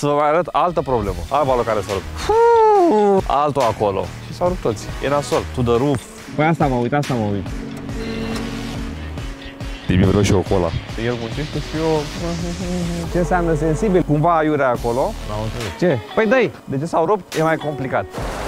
să vă mai arăt altă problemă. Ai balul care s-a rupt. Altul acolo. Și s-au rupt toți. E nasol. To the roof. Păi asta mă uit, asta mă uit. Tibi, vreau și eu cola. El muncește și eu... Ce înseamnă sensibil? Cumva aiurea acolo. N-am înțeles. Ce? Păi dă-i. De ce s-au rupt? E mai complicat.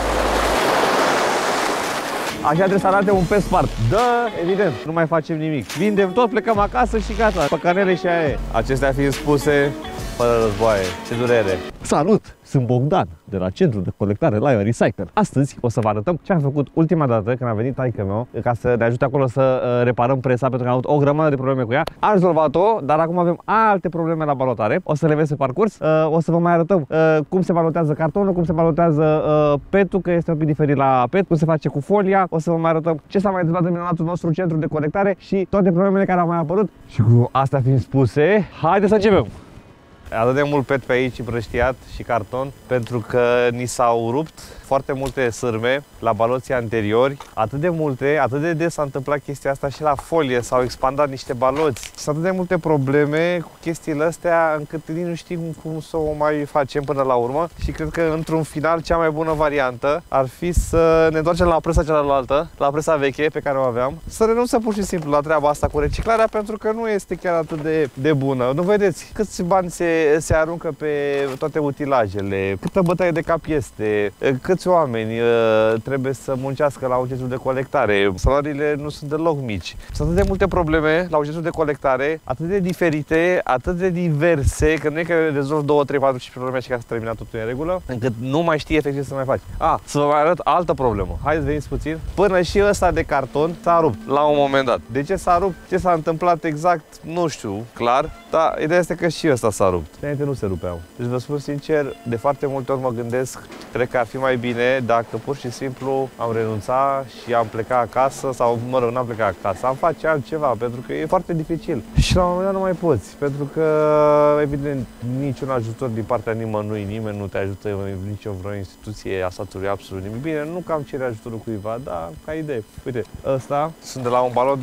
Așa trebuie să arate un pe spart. Da, evident, nu mai facem nimic. Vindem tot, plecăm acasă și gata. Păcanele și aia e. Acestea fiind spuse, fără războaie, ce durere. Salut! Sunt Bogdan, de la Centrul de Colectare Lion Recycle. Astăzi o să vă arătăm ce am făcut ultima dată când a venit taică-meu ca să ne ajute acolo să reparăm presa, pentru că am avut o grămadă de probleme cu ea. Am rezolvat-o, dar acum avem alte probleme la balotare. O să le vezi pe parcurs. O să vă mai arătăm cum se balotează cartonul, cum se balotează petul, că este un pic diferit la pet, cum se face cu folia. O să vă mai arătăm ce s-a mai întâmplat în minunatul nostru centru de colectare și toate problemele care au mai apărut. Și cu astea fiind spuse, haideți să începem! Atât de mult pet pe aici împrăștiat și carton, pentru că ni s-au rupt foarte multe sârme la baloții anteriori, atât de des s-a întâmplat chestia asta și la folie, s-au expandat niște baloți. Sunt atât de multe probleme cu chestiile astea încât nici nu știm cum să o mai facem până la urmă și cred că într-un final cea mai bună variantă ar fi să ne întoarcem la presa cealaltă, la presa veche pe care o aveam, să renunțăm pur și simplu la treaba asta cu reciclarea, pentru că nu este chiar atât de bună. Nu vedeți câți bani se aruncă pe toate utilajele, câtă bătaie de cap este, câți oameni trebuie să muncească la un centru de colectare. Salariile nu sunt deloc mici. Sunt atât de multe probleme la un centru de colectare, atât de diferite, atât de diverse, că nu e că rezolvi 2, 3, 4, 5 probleme și ca să termina totul în regulă, încât nu mai știi efectiv ce să mai faci. Să vă mai arăt altă problemă. Haideți, veniți puțin. Până și ăsta de carton s-a rupt la un moment dat. De ce s-a rupt? Ce s-a întâmplat exact? Nu știu clar, dar ideea este că și ăsta s-a rupt. Înainte nu se rupeau. Deci vă spun sincer, de foarte multe ori mă gândesc, cred că ar fi mai bine dacă pur și simplu am renunțat și am plecat acasă, sau mă rog, n-am plecat acasă, am face altceva, pentru că e foarte dificil. Și la un moment dat nu mai poți, pentru că evident niciun ajutor din partea nimănui, nimeni nu te ajută, nici vreo instituție a statului, absolut nimic. Bine, nu că am cere ajutorul cuiva, dar ca idee. Uite, ăsta sunt de la un balon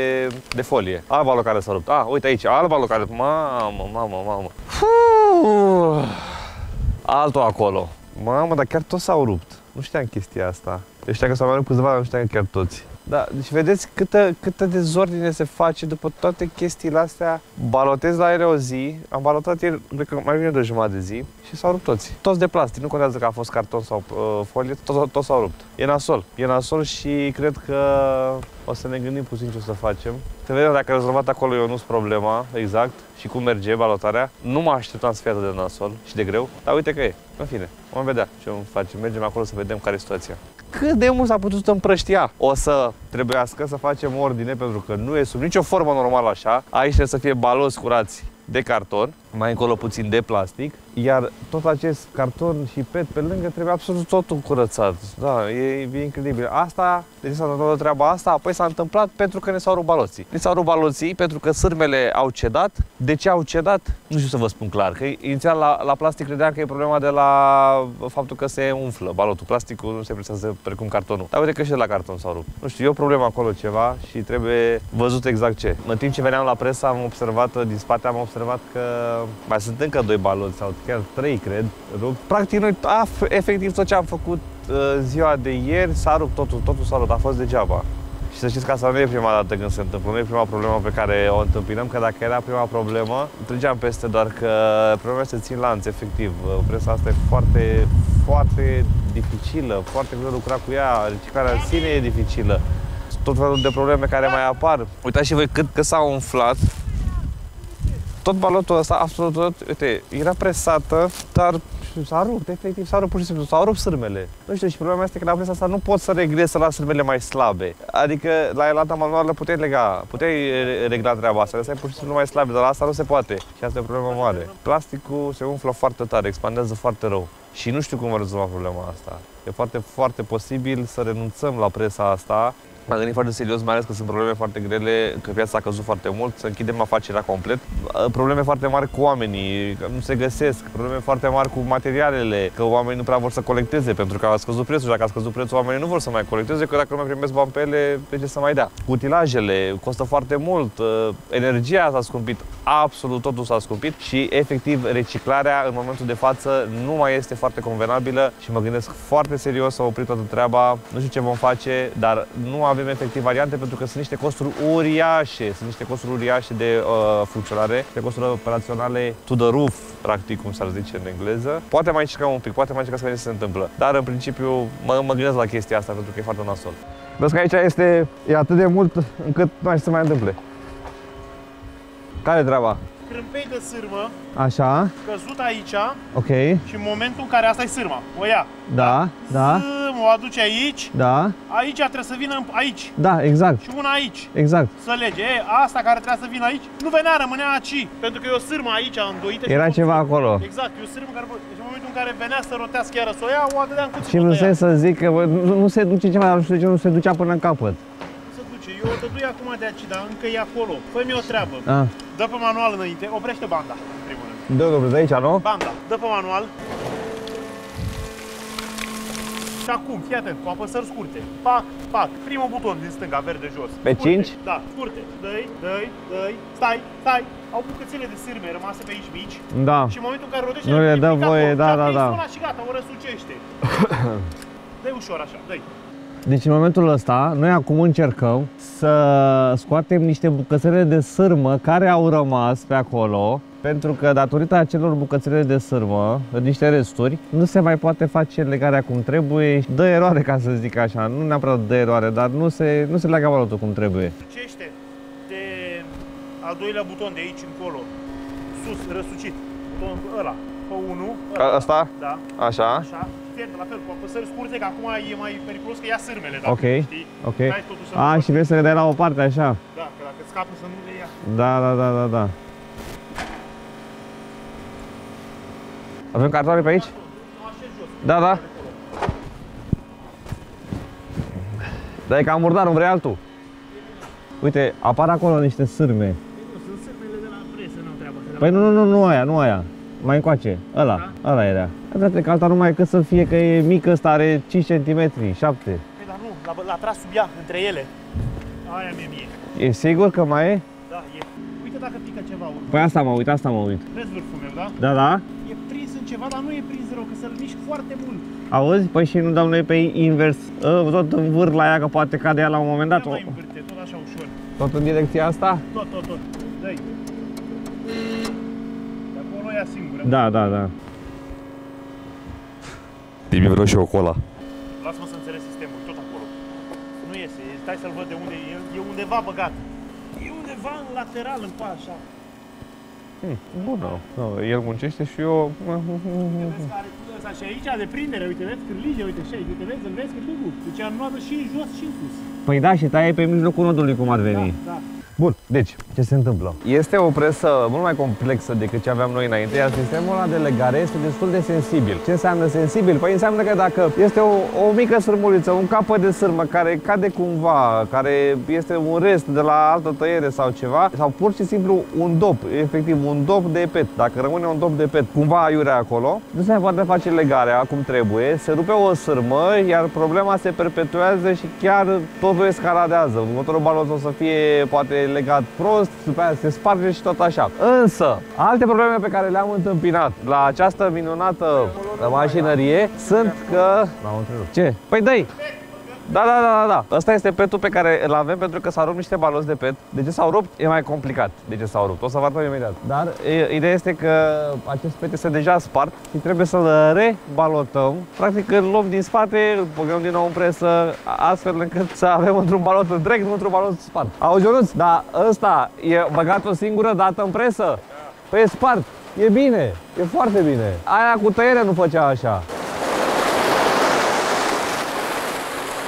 de folie. Alt balon care s-a rupt. Uite aici, alt balon care... Mamă. Altul acolo. Mamă, dar chiar toți s-au rupt. Nu știam chestia asta. Eu știam că s-au mai rupt câțiva, dar nu știam că chiar toți. Da, deci vedeți câtă dezordine se face după toate chestiile astea. Balotez la ele o zi, am balotat ieri, cred că mai bine de o jumătate de zi și s-au rupt toți. Toți de plastic, nu contează că a fost carton sau folie, toți s-au rupt. E nasol și cred că o să ne gândim puțin ce o să facem. Să vedem dacă a rezolvat acolo Ionuț problema, exact, și cum merge balotarea. Nu mă așteptam să fie atât de nasol și de greu, dar uite că e. În fine, vom vedea ce vom face. Mergem acolo să vedem care e situația. Cât de mult s-a putut împrăștia? O să trebuiască să facem ordine, pentru că nu e sub nicio formă normală așa. Aici trebuie să fie baloți curați de carton, mai încolo puțin de plastic, iar tot acest carton și pet pe lângă trebuie absolut totul curățat. Da, e incredibil. Asta, de ce s-a întâmplat treaba asta? Apoi s-a întâmplat pentru că ne s-au rupt baloții. Ne s-au rupt baloții pentru că sârmele au cedat. De ce au cedat? Nu știu să vă spun clar, că inițial la plastic credeam că e problema de la faptul că se umflă balotul. Plasticul nu se presează precum cartonul. Dar uite că și de la carton s-au rupt. Nu știu, e o problemă acolo ceva și trebuie văzut exact ce. În timp ce veneam la presă am observat, din spate am observat că mai sunt încă 2 baloți sau chiar 3, cred, rupt. Practic noi, efectiv tot ce am făcut ziua de ieri s-a rupt, totul s-a rupt, a fost degeaba. Și să știți că asta nu e prima dată când se întâmplă, nu e prima problemă pe care o întâmpinăm, că dacă era prima problemă, trăgeam peste, doar că problema se țin lanț, efectiv. Presa asta e foarte dificilă, foarte greu lucra cu ea, reciclarea în sine e dificilă. Tot felul de probleme care mai apar. Uitați și voi cât s-au umflat. Tot balotul ăsta, absolut tot, uite, era presată, dar s-a rupt, efectiv s-a rupt pur și simplu, s-au rupt sârmele. Nu știu, și problema este că la presa asta nu poți să reglezi, să lași sârmele mai slabe. Adică la elata manuală puteai regla treaba asta, lăsai pur și simplu mai slabe, dar la asta nu se poate. Și asta e o problemă mare. Plasticul se umflă foarte tare, expandează foarte rău. Și nu știu cum va rezolva problema asta. E foarte posibil să renunțăm la presa asta M-am gândit foarte serios, mai ales că sunt probleme foarte grele, că piața a căzut foarte mult, să închidem afacerea complet. Probleme foarte mari cu oamenii, că nu se găsesc, probleme foarte mari cu materialele, că oamenii nu prea vor să colecteze pentru că a scăzut prețul. Dacă a scăzut prețul, oamenii nu vor să mai colecteze, că dacă nu mai primesc bani pe ele, de ce să mai dea? Utilajele costă foarte mult, energia s-a scumpit, absolut totul s-a scumpit și efectiv reciclarea în momentul de față nu mai este foarte convenabilă și mă gândesc foarte serios să opri toată treaba. Nu știu ce vom face, dar nu avem efectiv variante pentru că sunt niște costuri uriașe, de funcționare, de costuri operaționale to the roof, practic, cum s-ar zice în engleză. Poate mai încercăm un pic, poate mai încercăm să vedem ce se întâmplă, dar în principiu mă gândesc la chestia asta pentru că e foarte nasol. Vezi că aici e atât de mult încât nu mai știu ce se mai întâmple. Care e treaba? Crâmpei de sârmă, Așa, căzut aici ok, și în momentul în care asta e sârma, o ia. da, da, O aduce aici, da, aici trebuie să vină aici da, exact, și una aici. exact. Să lege. Asta care trebuia să vină aici, nu venea, rămânea aici. Pentru că e o sârmă aici îndoită. Era ceva acolo. Exact, e o sârmă care... Și în momentul în care venea să rotească iară să o ia, o dădeam cu Și nu se să zic că nu se duce ceva, dar nu știu de ce nu se ducea până în capăt. Nu se duce. Eu o dădui acum de aici, dar încă e acolo. Fă-mi o treabă. Ah. Dă pe manual înainte, oprește banda, în primul rând. De aici, nu? Banda, dă pe manual. Și acum, fii atent, cu apăsări scurte. Pac, pac. Primul buton din stânga, verde jos. Pe Scurte. 5? Da, scurte. Dă-i. Stai. Au bucățele de sârme rămase pe aici mici. Da. Și în momentul în care rotește, Nu le dă voie, da. Și gata, o răsucește. Dă-i ușor așa, dă-i. Deci în momentul ăsta, noi acum încercăm să scoatem niște bucățele de sârmă care au rămas pe acolo, pentru că datorită acelor bucățele de sârmă, niște resturi, nu se mai poate face legarea cum trebuie și dă eroare, ca să zic așa. Nu neapărat dă eroare, dar nu se leagă balotul cum trebuie. Răsucește de al doilea buton de aici încolo, sus, răsucit, butonul ăla, pe 1, Asta? Da. Așa. Așa. Fiertă, la fel, cu apăsări scurte, că acum e mai periculos că ia sârmele, dacă Ok, știi. ok. Dai totul să Și vrei să le dai la o parte, așa? Da, că dacă scapă să nu le ia. Da. Avem cartoane pe aici? Nu așez jos. Da. Dar e cam murdar, nu vrei altul? Uite, apar acolo niște sârme. Nu, sunt sârmele de la presă, nu treabă. Păi nu aia. Mai încoace. Ăla era. Frate, că alta numai cât să fie că e mică, ăsta are 5 cm, 7. Păi, dar nu, l-a tras sub ea, între ele. Aia mie. E sigur că mai e? Da, e. Uite dacă pică ceva. Păi asta mă uit. Vezi vârful meu, da? Da. E prins în ceva, dar nu e prins rău, că să-l mișc foarte mult. Auzi? Păi și nu dăm noi pe invers, tot învârt la ea, că poate cade ea la un moment dat. Nu mai învârte, tot așa ușor. Tot în direcția asta? Tot. Dă-i. De acolo ia singură. Da. Dimi, vreau și o cola. Lasă-mă să înțeleg sistemul, tot acolo. Nu iese, stai să-l văd de unde e. E undeva băgat. E undeva în lateral, în pa, așa. Bună. El muncește și eu... Vezi că are ăsta și aici de prindere, uite, vezi cârlige, uite și aici, uite, vezi, îl vezi cârligul? Deci am luat și în jos și în sus. Păi da, și taie pe mijlocul nodului cum ar veni. Da. Bun, deci, ce se întâmplă? Este o presă mult mai complexă decât ce aveam noi înainte, iar sistemul ăla de legare este destul de sensibil. Ce înseamnă sensibil? Păi înseamnă că dacă este o mică sârmuliță, un capăt de sârmă care cade cumva, care este un rest de la altă tăiere sau ceva, sau pur și simplu un dop, efectiv un dop de pet. Dacă rămâne un dop de pet cumva aiurea acolo, nu se mai poate face legarea cum trebuie, se rupe o sârmă, iar problema se perpetuează și chiar totul escaladează. Următorul balot o să fie poate legat prost, după aia se sparge și tot așa. Însă, alte probleme pe care le-am întâmpinat la această minunată mașinărie sunt că... Ce? Păi dă-i! Da. Ăsta este petul pe care îl avem pentru că s-au rupt niște baloți de pet. De ce s-au rupt? E mai complicat de ce s-au rupt. O să vă arăt imediat. Dar ideea este că acest pet este deja spart și trebuie să-l rebalotăm. Practic îl luăm din spate, îl băgăm din nou în presă, astfel încât să avem într-un balot întreg, nu într-un balot spart. Auzi, Ionuț? Dar ăsta e băgat o singură dată în presă? Păi e spart. E bine. E foarte bine. Aia cu tăiere nu făcea așa.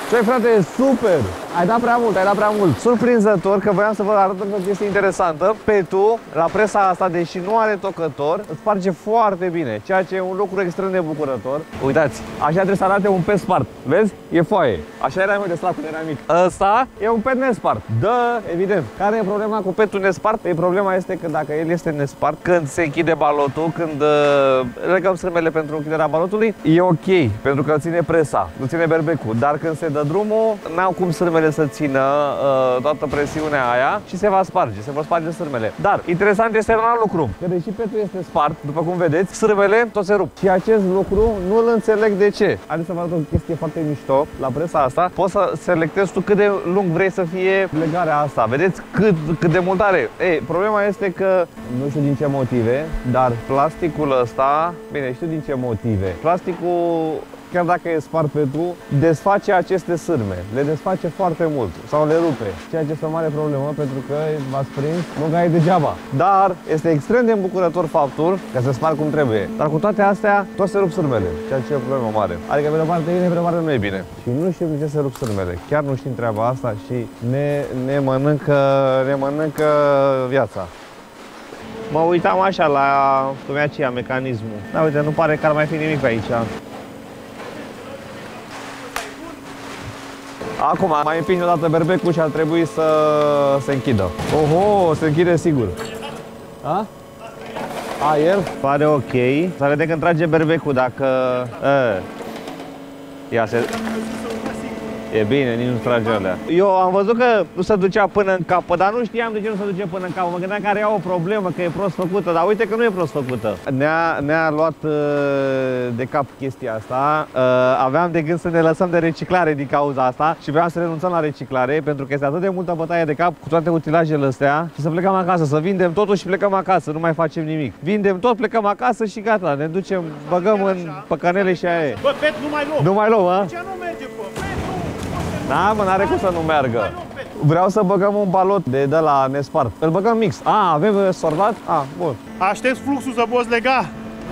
Ce frate, e super! Ai dat prea mult, ai dat prea mult. Surprinzător că voiam să vă arăt o chestie interesantă. Petul, la presa asta, deși nu are tocător, îți sparge foarte bine, ceea ce e un lucru extrem de bucurător. Uitați, așa trebuie să arate un pet spart. Vezi? E foaie. Așa era mai de slab când era mic. Ăsta e un pet nespart. Da, evident. Care e problema cu petul nespart? Problema este că dacă el este nespart, când se închide balotul, când legăm sârmele pentru închiderea balotului, e ok, pentru că ține presa, nu ține berbecul. Dar când se dă drumul, n-au cum sârmele să țină toată presiunea aia și se va sparge, se vor sparge sârmele. Dar interesant este un alt lucru, că deși petul este spart, după cum vedeți, sârmele tot se rup. Și acest lucru nu-l înțeleg de ce. Haideți să vă arăt o chestie foarte mișto. La presa asta poți să selectezi tu cât de lung vrei să fie legarea asta. Vedeți cât de mult are. Ei, problema este că nu știu din ce motive, dar plasticul ăsta, bine, știu din ce motive. Plasticul, chiar dacă e spart petul, desface aceste sârme. Le desface foarte mult sau le rupe, ceea ce este o mare problemă pentru că v-ați prins, munca e degeaba. Dar este extrem de îmbucurător faptul că se sparg cum trebuie. Dar cu toate astea, tot se rup sârmele, ceea ce e o problemă mare. Adică pe de o parte e bine, pe de o parte nu e bine. Și nu știm de ce se rup sârmele. Chiar nu știm treaba asta și ne mănâncă viața. Mă uitam așa la cum e aceea mecanismul. Da, uite, nu pare că ar mai fi nimic pe aici. Acum, mai împingi o dată berbecul și ar trebui să se închidă. Oho, se închide sigur. A? Aer? Pare ok. Să vedem când trage berbecul dacă... Ia se... E bine, nici nu trage alea. Eu am văzut că nu se ducea până în capă, dar nu știam de ce nu se duce până în capă. Mă gândeam că are o problemă, că e prost făcută, dar uite că nu e prost făcută. Ne-a luat de cap chestia asta. Aveam de gând să ne lăsăm de reciclare din cauza asta și vreau să renunțăm la reciclare pentru că este atât de multă bătaie de cap cu toate utilajele astea și să plecăm acasă, să vindem totul și plecăm acasă, nu mai facem nimic. Vindem tot, plecăm acasă și gata, ne ducem, băgăm în păcanele și aia e. Bă, pet nu mai luăm. Nu mai luăm, a? De ce nu merge, bă? Pet nu. Da, mă, n-are cum să nu meargă. Vreau să băgăm un balot de la nespart. Îl băgăm mix. A, avem sordat? A, bun. Aștept fluxul să poți lega.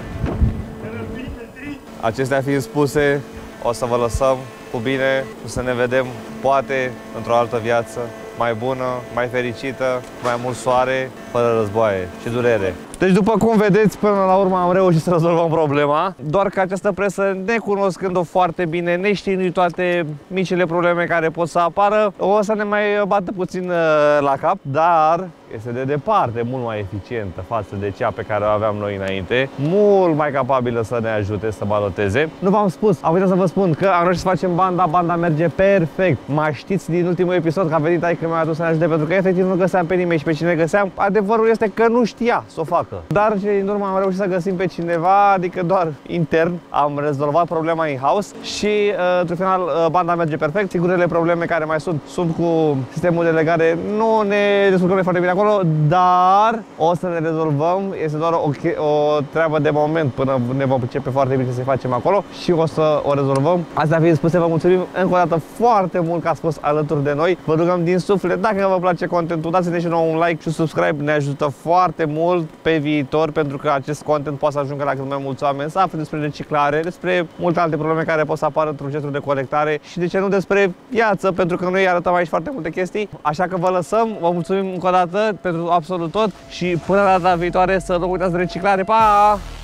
Acestea fiind spuse, o să vă lăsăm cu bine, o să ne vedem, poate, într-o altă viață mai bună, mai fericită, cu mai mult soare, fără războaie și durere. Deci, după cum vedeți, până la urmă am reușit să rezolvăm problema, doar că această presă, necunoscând-o foarte bine, neștiind toate micile probleme care pot să apară, o să ne mai bată puțin la cap, dar este de departe mult mai eficientă față de cea pe care o aveam noi înainte, mult mai capabilă să ne ajute să baloteze. Nu v-am spus, am uitat să vă spun că am reușit să facem banda merge perfect. Mai știți din ultimul episod că a venit aici că mi-a adus să ne ajute pentru că efectiv nu găseam pe nimeni și pe cine găseam, adevărul este că nu știa să o facă. Dar cele din urmă am reușit să găsim pe cineva, adică doar intern, am rezolvat problema in-house și într-un final banda merge perfect. Sigurele probleme care mai sunt cu sistemul de legare, nu ne descurcăm foarte bine acolo, dar o să ne rezolvăm, este doar o treabă de moment până ne vom începe foarte bine să facem acolo și o să o rezolvăm. Astea fiind spuse, vă mulțumim încă o dată foarte mult că ați fost alături de noi. Vă rugăm din suflet, dacă vă place contentul, dați-ne și nouă un like și un subscribe, ne ajută foarte mult pe viitor pentru că acest content poate să ajungă la cât mai mulți oameni, să afle despre reciclare, despre multe alte probleme care pot să apară într-un centru de colectare și de ce nu despre viață, pentru că noi arătăm aici foarte multe chestii. Așa că vă lăsăm, vă mulțumim încă o dată pentru absolut tot și până la data viitoare să nu uitați de reciclare. Pa!